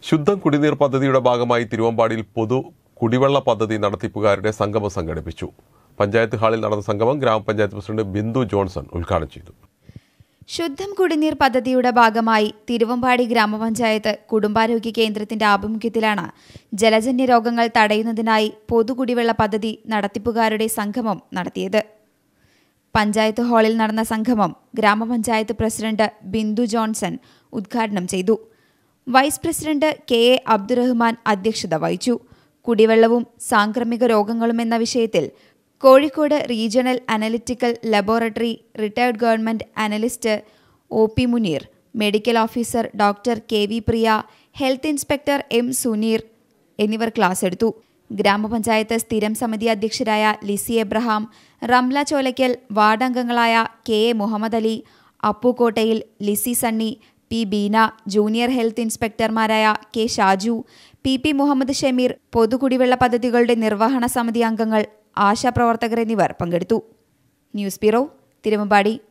ശുദ്ധം കുടിനീർ പദ്ധതിയുടെ ഭാഗമായി തിരുവമ്പാടിയിൽ പൊതു കുടിവെള്ള പദ്ധതി നടത്തിപ്പുകാരുടെ സംഗമം സംഘടിപ്പിച്ചു. പഞ്ചായത്ത് ഹാളിൽ നടന്ന സംഗമം ഗ്രാമപഞ്ചായത്ത് പ്രസിഡന്റ് ബിന്ദു ജോൺസൺ ഉദ്ഘാടനം ചെയ്തു. ശുദ്ധം കുടിനീർ പദ്ധതിയുടെ ഭാഗമായി തിരുവമ്പാടി ഗ്രാമപഞ്ചായത്ത് കുടുംബാരോഗ്യ കേന്ദ്രത്തിന്റെ ആഭിമുഖ്യത്തിലാണ് ജലജന്യ രോഗങ്ങൾ തടയുന്നതിനായി പൊതുകുടിവെള്ള പദ്ധതി നടത്തിപ്പുകാരുടെ സംഗമം നടത്തിയത്. പഞ്ചായത്ത് ഹാളിൽ നടന്ന സംഗമം ഗ്രാമപഞ്ചായത്ത് പ്രസിഡന്റ് ബിന്ദു ജോൺസൺ ഉദ്ഘാടനം ചെയ്തു. Vice president K A Abdurahman അധ്യക്ഷത വഹിച്ചു. കുടിവെള്ളവും സാംക്രമിക രോഗങ്ങളും എന്ന വിഷയത്തിൽ Kozhikode regional analytical laboratory retired government analyst O P Muneer, medical officer doctor K V Priya, health inspector M Suneer എന്നിവർ ക്ലാസ് എടുത്തു. ഗ്രാമപഞ്ചായത്ത് സ്ഥിരം സമിതി അധ്യക്ഷരായ ലിസി എബ്രഹാം, റംല ചോലയ്ക്കൽ, വാർഡംഗങ്ങളായ കെ എ മുഹമ്മദ് അലി, അപ്പുകോട്ടയിൽ, Lissy Sunny, P Beena, junior health ഇൻസ്പെക്ടർമാരായ കെ ഷാജു, പി മുഹമ്മദ് ഷമീർ, പൊതുകുടിവെള്ള പദ്ധതികളുടെ നിർവഹണ സമിതി അംഗങ്ങൾ, ആശാപ്രവർത്തകർ എന്നിവർ പങ്കെടുത്തു. News bureau, Thiruvambady.